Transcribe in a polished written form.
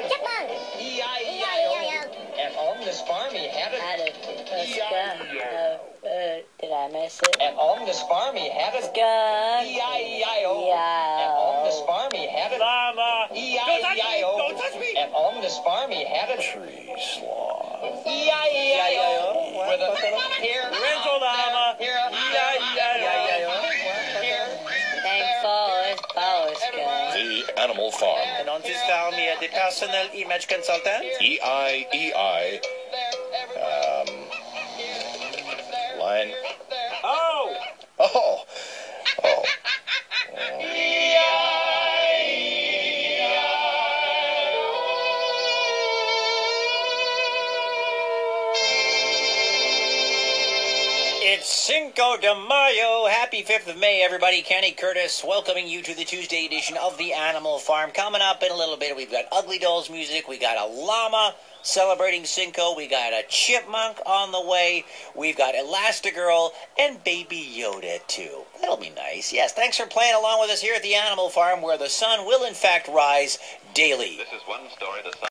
a Chipmunk. E-I-E-I-O. And on this farm he had a E-I-E-I-O. Did I miss it? And on this farm he had a Skunk. E-I-E-I-O. E-I-O. And on this farm he had a Llama. E-I-E-I-O. Don't touch me. And on this farm he had a Tree sloth. E-I-E-I-O. With a here, Rental llama. here, E-I-E-I-O. here. Thanks for Skunk. The Animal Farm. And on this farm, he had a personal image consultant. E-I-E-I. Line. Oh! Oh. Oh. It's Cinco de Mayo. Happy 5th of May, everybody. Kenny Curtis welcoming you to the Tuesday edition of the Animal Farm. Coming up in a little bit, we've got Ugly Dolls music. We got a llama celebrating Cinco. We got a chipmunk on the way. We've got Elastigirl and Baby Yoda, too. That'll be nice. Yes, thanks for playing along with us here at the Animal Farm, where the sun will, in fact, rise daily. This is one story the sun